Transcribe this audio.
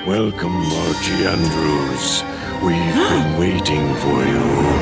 Welcome, Margie Andrews. We've been waiting for you.